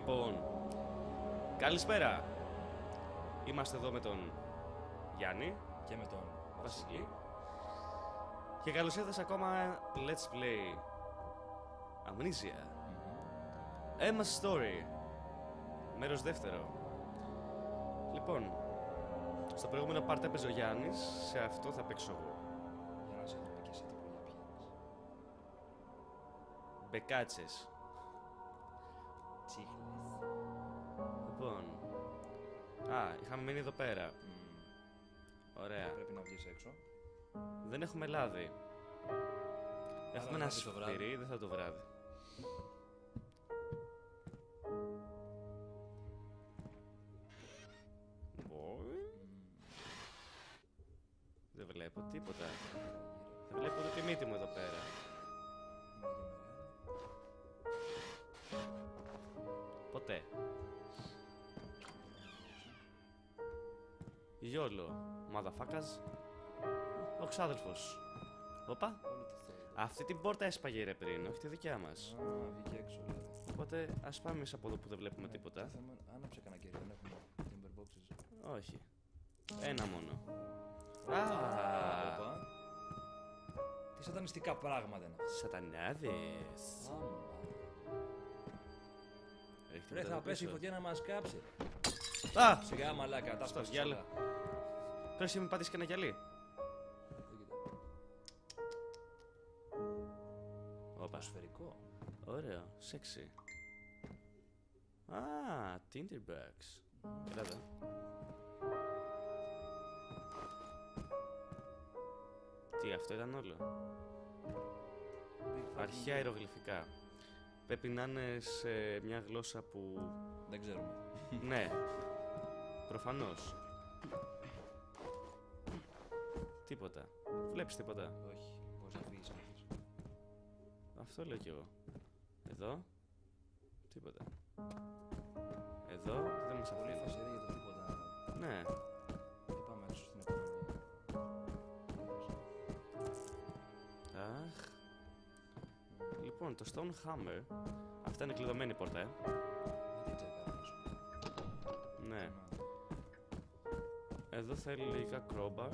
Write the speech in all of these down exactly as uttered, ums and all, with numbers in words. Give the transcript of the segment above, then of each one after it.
Λοιπόν, καλησπέρα. Είμαστε εδώ με τον Γιάννη και με τον Βασίλη. Και καλώς ήρθες ακόμα Let's Play Amnesia. Mm-hmm. Emma Story. Μέρος δεύτερο. Λοιπόν, στο προηγούμενο part έπαιζε ο Γιάννης, σε αυτό θα παίξω εγώ. Για να σε δούμε και εσύ τι πολύ πιένεις. Μπεκάτσες. Τσίχλες. Λοιπόν, α, είχαμε μείνει εδώ πέρα. Mm. Ωραία. Πρέπει να βγεις έξω. Δεν έχουμε λάδι. Έχουμε ένα σφυρί, δεν θα το βράδυ. Δεν βλέπω τίποτα. Δεν βλέπω ούτε τη μύτη μου εδώ πέρα. Ποτέ. Γιόλο, motherfuckers. Ο ξάδελφος. Όπα. Αυτή την πόρτα έσπαγε ρε πριν, όχι τη δικιά μας. Α, βγήκε έξω λέει. Οπότε ας πάμε εμείς από εδώ που δεν βλέπουμε Ναι, τίποτα. το θέμα, άναψε κανένα κερί, δεν έχουμε timber boxes. Όχι. Ένα μόνο. Α, Οπα. Τι σατανιστικά πράγματα είναι αυτά. σατανάδες. Άμα. Έχει Ρε, τίποτα θα εδώ πέσει η πίσω. φωτιά να μας κάψει. Α! Σιγά μαλάκα, τα Στο σπάσεις διάλο. όλα. Πρέπει να μην πατήσεις και ένα γυαλί. Δεν κοιτάω. Όπα. Σφαιρικό. Ωραίο, σεξι. Α, Tinderbox. Έλα εδώ. Τι, αυτό ήταν όλο. Αρχαία ιερογλυφικά. Πρέπει να είναι σε μια γλώσσα που... Δεν ξέρουμε. Ναι. Προφανώς. Τίποτα. Βλέπεις τίποτα. Όχι, μπορείς να φύγεις αν θες. Αυτό λέω κι εγώ. Εδώ. Τίποτα. Εδώ δεν μας Πολύ αφήνει. φασαρία για το τίποτα. Ναι. Και πάμε έξω στην επόμενη. Αχ. Λοιπόν, το Stone Hammer. Αυτά είναι κλειδωμένη πόρτα, ε. Δεν την τσεκάρω πίσω. Ναι. Εδώ θέλει λογικά crowbar.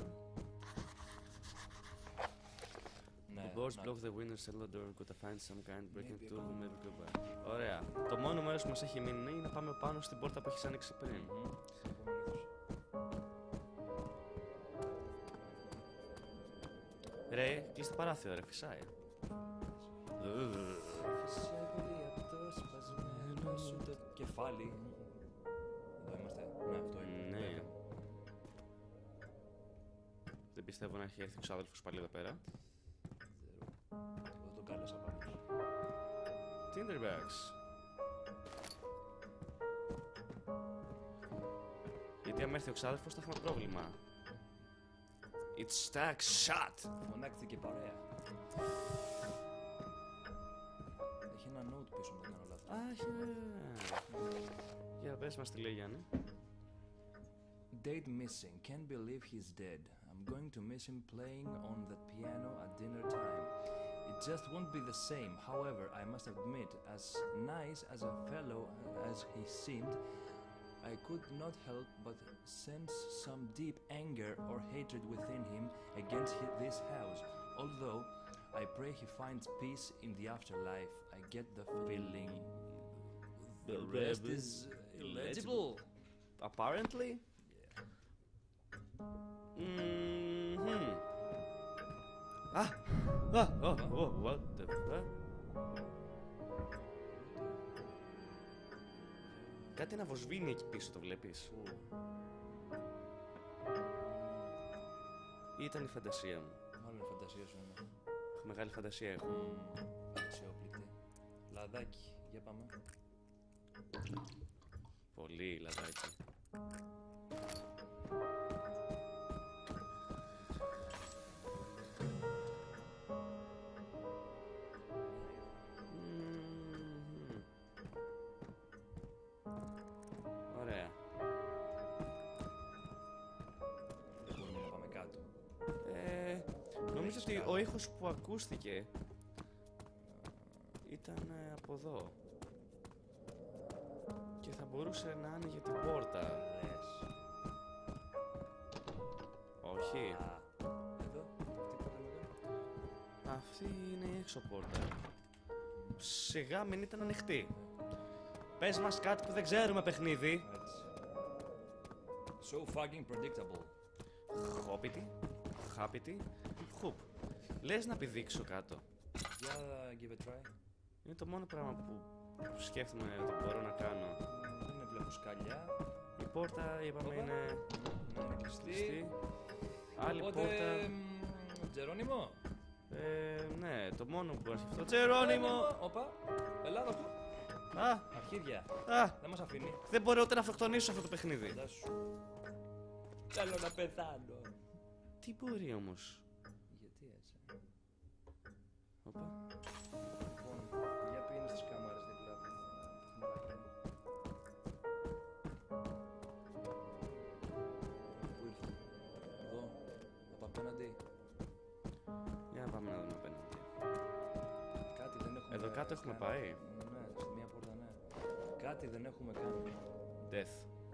Ναι, The boards να- block the winner's cellar door. Gotta find some kind breaking Maybe tool ακόμα. maybe crowbar. Ωραία. Το μόνο μέρος που μας έχει μείνει είναι να πάμε πάνω στην πόρτα που έχεις ανοίξει πριν. Μμμ. Στην επόμενη αίθουσα. Ρε, κλείς το παράθυρο, ρε, φυσάει. Φυσάει πολύ από το σπασμένο σου το κεφάλι. Εδώ είμαστε. Ναι, αυτό είναι. Ναι. Βέβαια. Δεν πιστεύω να έχει έρθει ο ξάδελφος πάλι εδώ πέρα. Εγώ τον κάλεσα πάνω. Tinderbox. Γιατί αν έρθει ο ξάδελφος θα έχουμε πρόβλημα. It's stuck shut. Φωνάχτηκε παρέα. Έχει ένα note πίσω μου, δεν κάνω λάθος. Αχ, για πες μας τι λέει Γιάννη. Date missing. Can't believe he's dead. I'm going to miss him playing on the piano at dinner time. It just won't be the same. However, I must admit, as nice as a fellow as he seemed, I could not help but sense some deep anger or hatred within him against hi- this house. Although I pray he finds peace in the afterlife, I get the feeling the rest is illegible. Apparently. Mhm. Ah! Ah! Oh! Oh! What the fuck? Κάτι να βοσβήνει εκεί πίσω, το βλέπεις? Πού? Ή ήταν η φαντασία μου? Μάλλον η φαντασία σου είναι. Έχω μεγάλη φαντασία έχω. Μμμ, αξιόπληκτη. Λαδάκι, για πάμε. Πολύ λαδάκι. Μμμ. Ωραία. Δεν μπορούμε να πάμε κάτω. Ε, νομίζω ότι ο ήχος που ακούστηκε ήταν ε, από εδώ. Και θα μπορούσε να άνοιγε την πόρτα. Λες. Όχι. Α, εδώ, τίποτα εδώ. Αυτή είναι η έξω πόρτα. Σιγά μην ήταν ανοιχτή. Πες μας κάτι που δεν ξέρουμε, παιχνίδι. Έτσι. So fucking predictable. Χόπιτι, χάπιτι, χουπ. Λες να πηδήξω κάτω. Για give a try. Είναι το μόνο πράγμα που σκέφτομαι ότι μπορώ να κάνω. Δεν βλέπω σκαλιά. Η πόρτα, είπαμε, Όπα. είναι Ναι, είναι κλειστή. κλειστή. Άλλη Οπότε, πόρτα. μ, Τζερόνιμο. Ε, ναι, το μόνο που μπορώ να σκεφτώ. Τζερόνιμο! Όπα, ελά εδώ. Α, Αρχίδια. α, Δεν μας αφήνει. δεν μπορώ ούτε να αυτοκτονήσω αυτό το παιχνίδι. Γεια σου. Θέλω να πεθάνω. Τι μπορεί όμως. Γιατί έτσι. Οπα. Λοιπόν, για πήγαινε στις κάμαρες δίπλα. Πού ήρθε. Εδώ. Από απέναντι. Για να πάμε να δούμε απέναντι. Κάτι δεν έχουμε. Εδώ κάτω έχουμε κάνει. πάει. Ναι, στη μία πόρτα ναι. Κάτι δεν έχουμε κάνει. Death.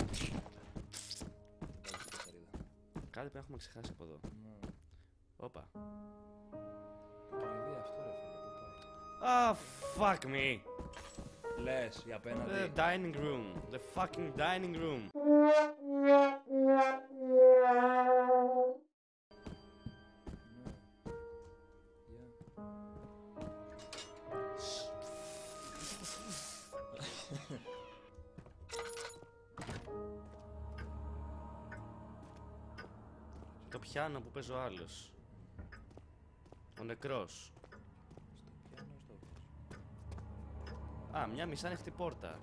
Πάλι στην καθαρίδα. Κάτι που έχουμε ξεχάσει από εδώ. Ναι. Όπα. Κλειδί αυτό ρε φίλε, πού πάει. Ah, fuck me. Λες, για απέναντι. The dining room. The fucking dining room. Το πιάνο που παίζει ο άλλος. Ο νεκρός. Στο πιάνο, στο Α, μια μισάνοιχτη πόρτα.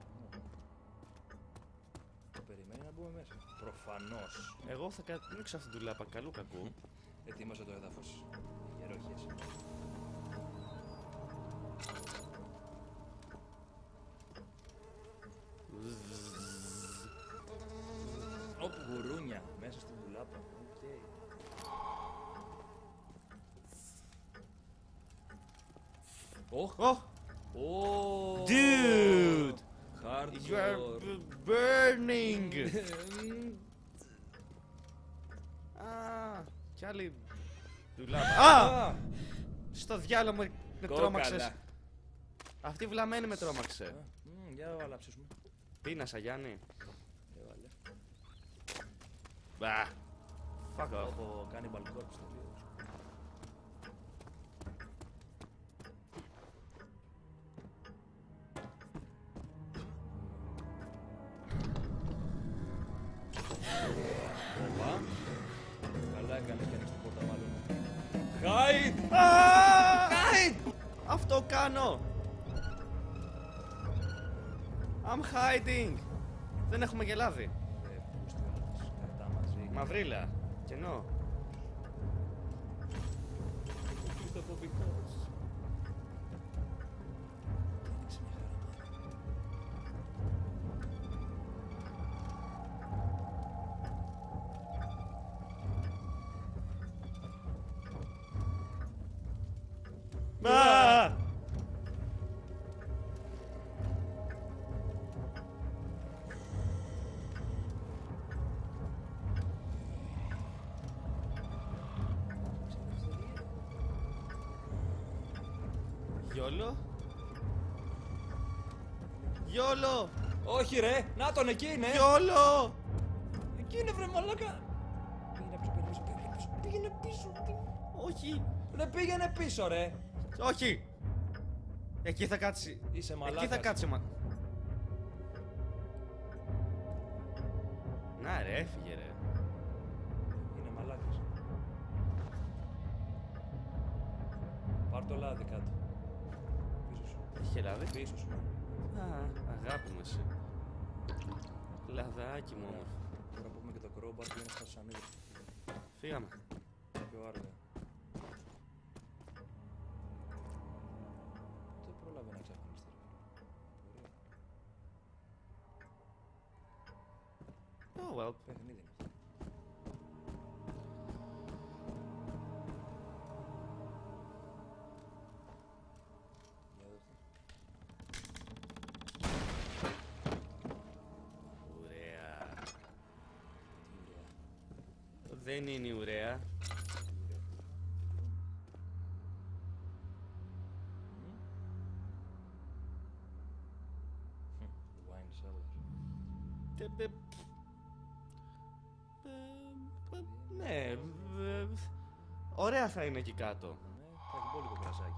Το περιμένει να μπούμε μέσα. Προφανώς. Εγώ θα κατανοίξω αυτή την τουλάπα καλού κακού. Ετοίμασε το έδαφος. Γερόχες. Όπου γουρούνια μέσα στην τουλάπα. Οκ. Oh, Ω! dude! You are Hardcore. b- burning! Α, κι άλλη τουλάπα. Α! Α! Στο διάλογο με, με Κόκαλα. τρόμαξες. Αυτή βλαμμένη με τρόμαξε. Μμμ, Για βάλα ψήσουμε. Πίνασα, Γιάννη. Έβαλε. Μπα. Fuck off. Έχω κάνει μπαλκόρ στο λίγο. Οπα. Καλά έκανες και ανοίξεις την πόρτα μάλλον. Χάιντ! Hide! Αυτό κάνω! I'm hiding! Δεν έχουμε γελάδι. Ε, πούστη όλες, καρτά μαζί. Μαυρίλα. Κενό. Κλειστοφοβικός. Άνοιξε μια χαρά. Α! Γιόλο. Γιόλο. Όχι ρε, να τον εκεί είναι. Γιόλο. Εκεί είναι βρε μαλάκα. Πήγαινε πίσω, πήγαινε πίσω, πήγαινε πίσω. Πήγαινε πίσω. Όχι. Δεν πήγαινε πίσω ρε. Όχι. Εκεί θα κάτσει. Είσαι μαλάκας. Εκεί θα κάτσει μα... Να ρε, έφυγε ρε. Είναι μαλάκας. Πάρ' το λάδι κάτω. Πίσω σου. Έχει λάδι. Πίσω σου. Α, αγάπη μου εσύ. Λαδάκι μου όμορφο. Τώρα που έχουμε και το κρόμπαρ πήγαινε στα σανίδια. Φύγαμε. Πιο άργα. Δεν πρόλαβε να εξαφανιστεί. Ωραία. Oh well. Παιχνίδι είναι. Για δώστε. Δεν είναι η ουραία. Wine cellar. Τε- ε, ε, ε, Ναι, ε, ωραία θα είναι εκεί κάτω. Ναι, θα έχει μπόλικο κρασάκι.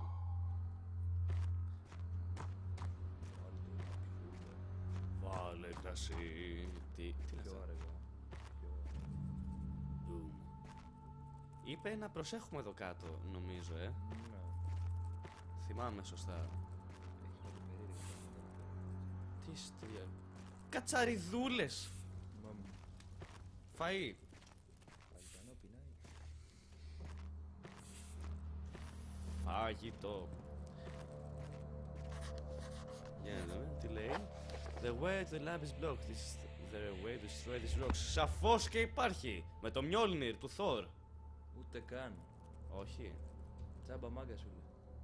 Βάλε κρασί. Τι, τι είναι Πιο αυτό? αργά. Πιο... Boom. Είπε να προσέχουμε εδώ κάτω, νομίζω, ε. Ναι. Θυμάμαι σωστά. Έχει κάτι περίεργο. Τι στρια... Κατσαριδούλες! Μαμ. Φαΐ. Παλιτανό πεινάει. Φαγητό. Για να δούμε, τι λέει. The way to the lab is blocked. This is the way to destroy these rocks. Σαφώς και υπάρχει! Με το Mjolnir του Thor. Ούτε καν. Όχι. Τσάμπα μάγκα σου λέει.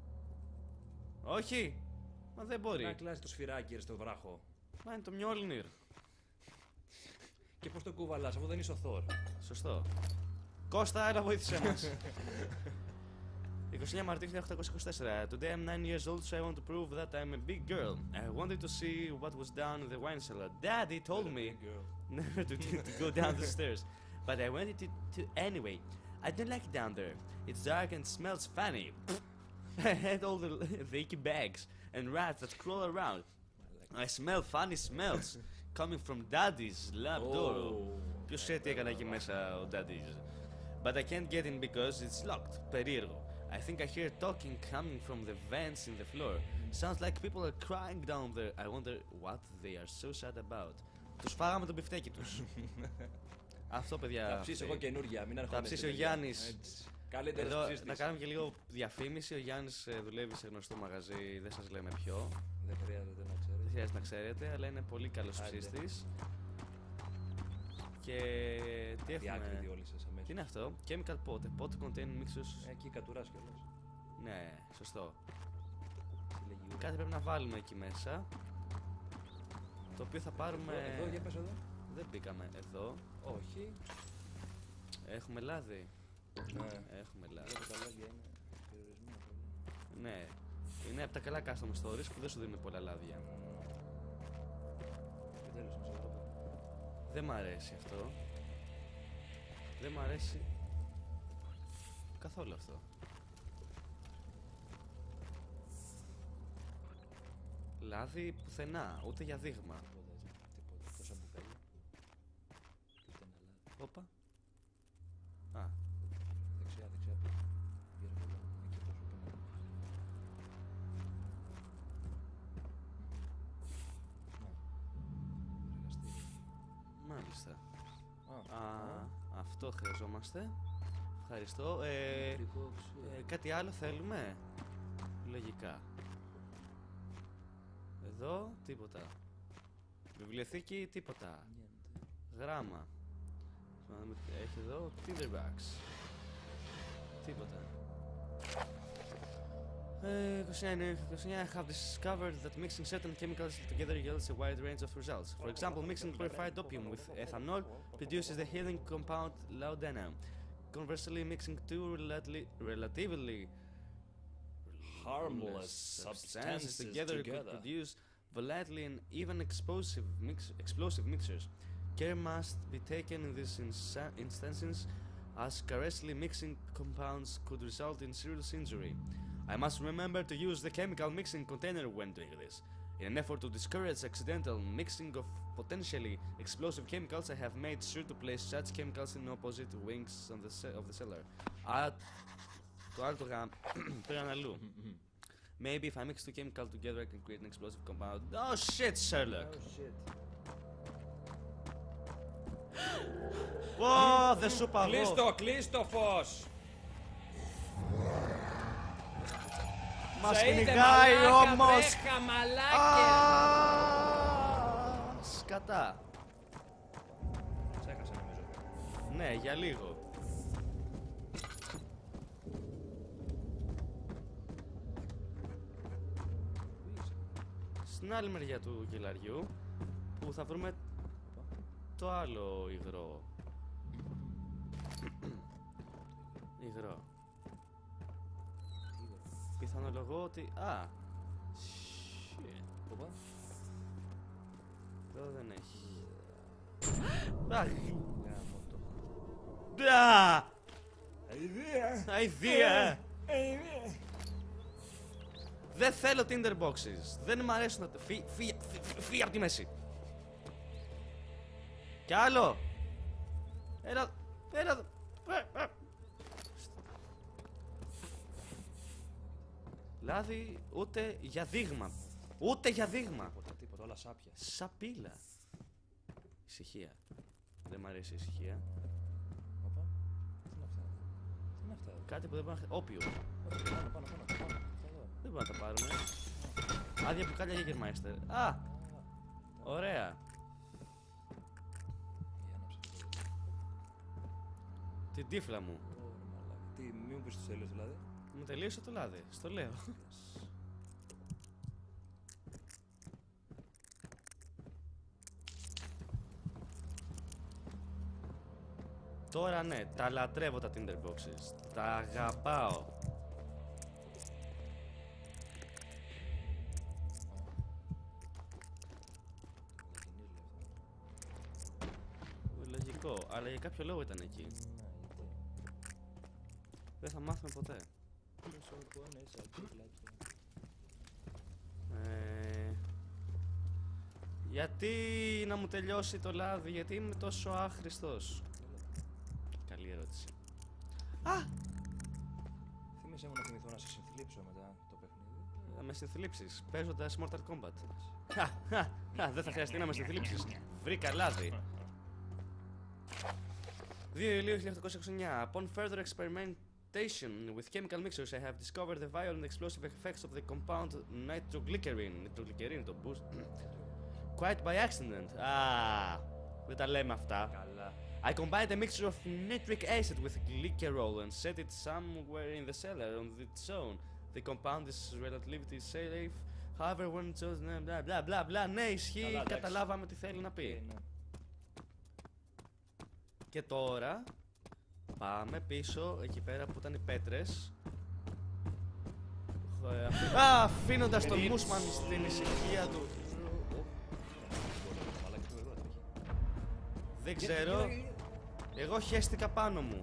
Όχι! Μα δεν μπορεί. Να κλάσει το σφυράκι ρε στο βράχο. Μα είναι το Mjolnir. Και πώς το κουβαλάς, αφού δεν είσαι ο Θόρ. Σωστό. Κώστα, έλα βοήθησέ μας. είκοσι εννέα Μαρτίου χίλια οκτακόσια είκοσι τέσσερα. Today I'm nine years old, so I want to prove that I'm a big girl. I wanted to see what was down in the wine cellar. Daddy told me never to, to, to go down the stairs, but I wanted to, to anyway. I don't like it down there. It's dark and smells funny. I had all the, the icky bags and rats that crawl around. I smell funny smells coming from Daddy's lab door. Ποιος ξέρει τι έκανε εκεί μέσα ο Daddy's. But I can't get in because it's locked. Περίεργο. I think I hear talking coming from the vents in the floor. Sounds like people are crying down there. I wonder what they are so sad about. Τους φάγαμε το μπιφτέκι τους. Αυτό, παιδιά. Θα ψήσω εγώ καινούργια, μην αρχόμαστε. Θα ψήσει ο Γιάννης. Καλύτερος Εδώ, ψήστης. να κάνουμε και λίγο διαφήμιση. Ο Γιάννης ε, δουλεύει σε γνωστό μαγαζί, δεν σας λέμε ποιο. Δεν χρειάζεται να Δεν ξέρετε. χρειάζεται να ξέρετε, αλλά είναι πολύ καλός Άντε. ψήστης. Και τι Διάκριτη έχουμε. όλοι σας αμέσως. Τι είναι αυτό? Chemical pot. A pot containing mixtures. Εκεί κατουράς κιόλας. Ναι, σωστό. Τι λέγει η Ούρα. Κάτι πρέπει να βάλουμε εκεί μέσα. Το οποίο θα πάρουμε. Εδώ, εδώ, για πες εδώ. Δεν μπήκαμε εδώ. Όχι. Έχουμε λάδι. Ναι. Έχουμε λάδι. Βλέπω τα λάδια είναι περιορισμένα πολύ. Ναι. Είναι από τα καλά custom stories που δεν σου δίνουν πολλά λάδια. Επιτέλους, είναι σοβαρό. Δεν μ' αρέσει αυτό. Δεν μ' αρέσει καθόλου αυτό. Λάδι πουθενά, ούτε για δείγμα. Τίποτα έτσι. Τίποτα. Τόσα μπουκάλια. Και ούτε ένα λάδι. Όπα. Α, Δεξιά, δεξιά. Πήρε πολλά. Εκεί αυτό σου πέρα. Να. Εργαστήρι. μάλιστα. Α, Α, αυτό χρειαζόμαστε. Ευχαριστώ. Ε, ηλεκτρικό οξύ. ε, κάτι άλλο θέλουμε? Λογικά. Εδώ, τίποτα. Βιβλιοθήκη, τίποτα. Niente. Γράμμα. Έχει εδώ Tinderbox. Τίποτα. Ε, είκοσι εννέα, είκοσι εννέα have discovered that mixing certain chemicals together yields a wide range of results. For example, mixing purified opium with ethanol produces the healing compound laudanum. Conversely, mixing two relatively, relatively Harmless substances together, could together. produce volatile and even explosive mix explosive mixtures. Care must be taken in these insa- instances, as carelessly mixing compounds could result in serious injury. I must remember to use the chemical mixing container when doing this. In an effort to discourage accidental mixing of potentially explosive chemicals, I have made sure to place such chemicals in opposite wings on the ce- of the cellar. Α, το άλλο το γάμ πήραν αλλού. Maybe if I mix two chemicals together, I can create an explosive compound. Oh shit, Sherlock! Oh shit. Ω, δεν σου είπα εγώ! Κλείστο, κλείστο φως! Μας Σε είδε, κυνηγάει μαλάκα, όμως! βρέχα, μαλάκες! Α, σκατά! Ξέχασα νομίζω. Ναι, για λίγο. Στην άλλη μεριά του κελαριού που θα βρούμε το άλλο υγρό. πιθανολογώ ότι... Α! Shit. Οπα. Εδώ δεν έχει. Αχ! Γάμο το. Μπα! Αηδία! Αηδία! Αηδία! Δεν θέλω Tinder boxes. Δεν μ' αρέσουν να... Φύ, φύ, φύ, φύ από τη μέση. Κι άλλο! Έλα... Έλα... ε, ε. Λάδι ούτε για δείγμα. Ούτε για δείγμα. Τίποτα, τίποτα, όλα σάπια. Σαπίλα. Ησυχία. Δεν μ' αρέσει η ησυχία. Οπα. Τι είναι αυτά. Τι είναι αυτά. Κάτι που δεν μπορεί να... Όπιο. Όχι, πάνω, πάνω, πάνω, πάνω. Εδώ. Δεν μπορούμε να τα πάρουμε. Άδεια μπουκάλια Jägermeister. Α! Ωραία. Για να ψηφίσω. Την τύφλα μου. Ω, μαλάκα. Τι, μη μου πεις το τέλος δηλαδή. Μου τελείωσε το λάδι. Στο λέω. Τώρα ναι, τα λατρεύω τα Tinder boxes. Τα αγαπάω. Λογικό, αλλά για κάποιο λόγο ήταν εκεί. Δεν θα μάθουμε ποτέ. Ε, γιατί να μου τελειώσει το λάδι, γιατί είμαι τόσο άχρηστος. Καλή ερώτηση. Α! Θύμισε μου να θυμηθώ να σε συνθλίψω μετά το παιχνίδι. Θα με συνθλίψεις, παίζοντας Mortal Kombat. Χα, χα, χα, δεν θα χρειαστεί να με συνθλίψεις. Βρήκα λάδι. δύο Ιουλίου χίλια οκτακόσια είκοσι εννιά. Upon further experimentation with chemical mixtures, I have discovered the violent explosive effects of the compound nitroglycerin. Nitroglycerin, το boost. Quite by accident. Ah, δεν τα λέμε αυτά. Καλά. I combined a mixture of nitric acid with glycerol and set it somewhere in the cellar on its own. The compound is relatively safe. However, when it shows... Blah, blah, blah, blah. Ναι, ισχύει, Καλά, καταλάβαμε τι θέλει να πει. Ε, ναι. Και τώρα πάμε πίσω εκεί πέρα που ήταν οι πέτρες. Ε, αφ- Α, αφήνοντας τον Μούσμαν στην ησυχία του. Μαλάκα, τι γρήγορα τρέχει. Δεν ξέρω. Εγώ χέστηκα πάνω μου.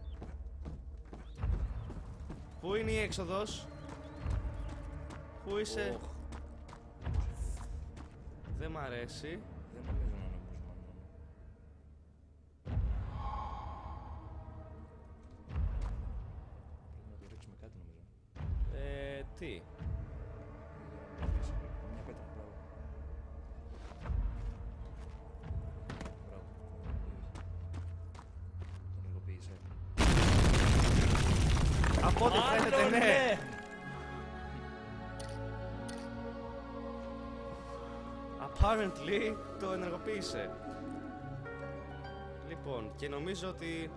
Πού είναι η έξοδος? Πού είσαι? Οχ. Δεν μ' αρέσει. Δεν νομίζω να είναι ο Μούσμαν. Πρέπει να το ρίξουμε κάτι νομίζω. Ε, τι? Μια πέτρα, μπράβο. Μπράβο. Τον ενεργοποίησε. Από ό,τι φαίνεται, ναι! Apparently το ενεργοποίησε. Λοιπόν, και νομίζω ότι...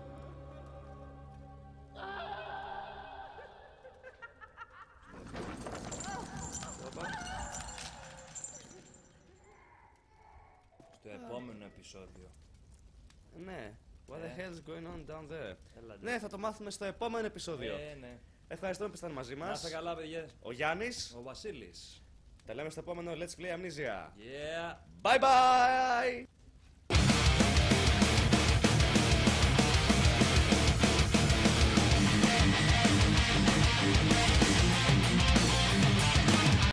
Στο επόμενο επεισόδιο. Ναι. What the Ε. hell is going on down there? Έλα, Ναι, θα το μάθουμε στο επόμενο επεισόδιο. Ε, ναι. Ευχαριστούμε που ήσασταν μαζί Να μας. είστε καλά, παιδιά. Ο Γιάννης. Ο Βασίλης. Τα λέμε στο επόμενο Let's Play Amnesia. Yeah. Bye bye!